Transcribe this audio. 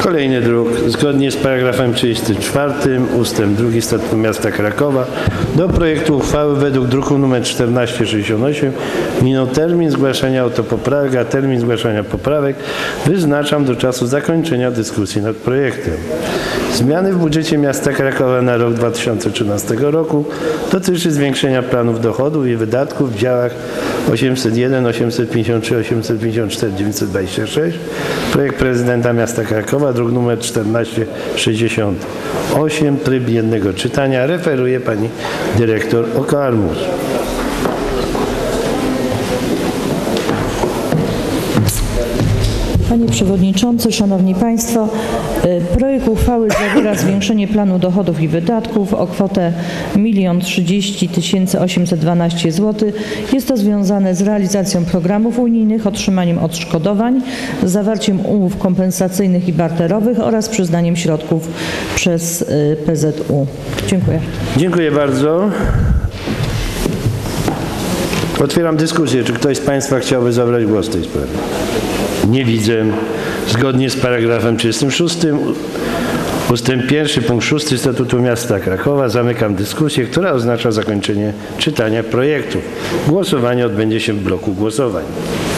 Kolejny druk. Zgodnie z paragrafem 34 ustęp 2 Statutu Miasta Krakowa do projektu uchwały według druku nr 1468 minął termin zgłaszania autopoprawek, a termin zgłaszania poprawek wyznaczam do czasu zakończenia dyskusji nad projektem. Zmiany w budżecie Miasta Krakowa na rok 2013 roku dotyczy zwiększenia planów dochodów i wydatków w działach 801, 853, 854, 926. Projekt prezydenta Miasta Krakowa, druk nr 1468, tryb jednego czytania. Referuje pani dyrektor Okarmus. Panie Przewodniczący, Szanowni Państwo, projekt uchwały zawiera zwiększenie planu dochodów i wydatków o kwotę 1 030 812 zł. Jest to związane z realizacją programów unijnych, otrzymaniem odszkodowań, zawarciem umów kompensacyjnych i barterowych oraz przyznaniem środków przez PZU. Dziękuję. Dziękuję bardzo. Otwieram dyskusję. Czy ktoś z Państwa chciałby zabrać głos w tej sprawie? Nie widzę. Zgodnie z paragrafem 36 ustęp 1 punkt 6 Statutu Miasta Krakowa zamykam dyskusję, która oznacza zakończenie czytania projektu. Głosowanie odbędzie się w bloku głosowań.